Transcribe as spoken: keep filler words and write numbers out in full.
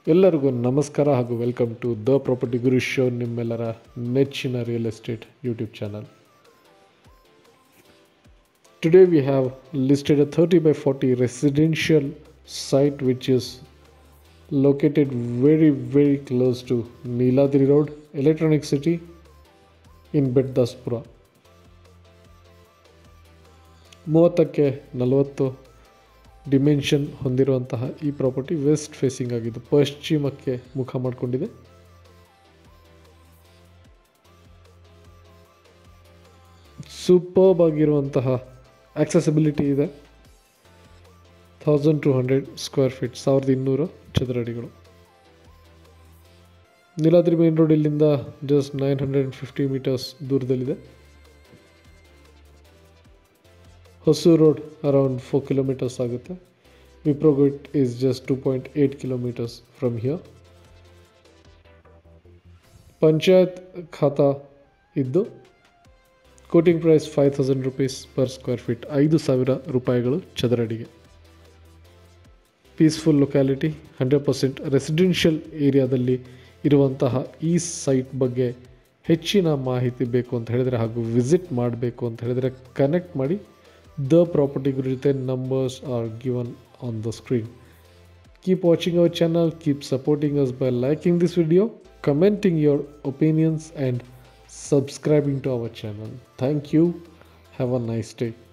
ಎಲ್ಲರಿಗೂ ನಮಸ್ಕಾರ ಹಾಗೂ welcome to the property Guru show, ನಿಮ್ಮೆಲ್ಲರ ನೆಚ್ಚಿನ real estate YouTube channel. Today we have listed a thirty by forty residential site which is located very very close to Neeladri Road, Electronic City in Beddaspura. ಮೂವತ್ತಕ್ಕೆ ನಲವತ್ತು dimension ಹೊಂದಿರುವಂತಹ ಈ property West facing ಆಗಿದ್ದು ಪಶ್ಚಿಮಕ್ಕೆ ಮುಖ ಮಾಡಿಕೊಂಡಿದೆ. Superb ಆಗಿರುವಂತಹ accessibility ಇದೆ. Thousand two hundred square feet, ಸಾವಿರದ ಇನ್ನೂರು ಚದರಡಿಗಳು. ನೀಲಾದ್ರಿ ಮೇನ್ ರೋಡ್ ಇಲ್ಲಿಂದ just nine hundred fifty metres ದೂರದಲ್ಲಿದೆ. Hosur road around four kilometres ಆಗುತ್ತೆ. Wipro gate is just two point eight kilometres from here. Panchayat khata ಇದ್ದು quoting price five thousand rupees per square feet, ಐದು ಸಾವಿರ ರೂಪಾಯಿಗಳು ಚದರಡಿಗೆ. Peaceful locality, hundred percent residential ಏರಿಯಾದಲ್ಲಿ ಇರುವಂತಹ ಈ ಸೈಟ್ ಬಗ್ಗೆ ಹೆಚ್ಚಿನ ಮಾಹಿತಿ ಬೇಕು ಅಂತ ಹೇಳಿದರೆ ಹಾಗೂ ವಿಸಿಟ್ ಮಾಡಬೇಕು ಅಂತ ಹೇಳಿದರೆ ಕನೆಕ್ಟ್ ಮಾಡಿ. The property guru jothe numbers are given on the screen. Keep watching our channel, keep supporting us by liking this video, commenting your opinions and subscribing to our channel. Thank you. Have a nice day.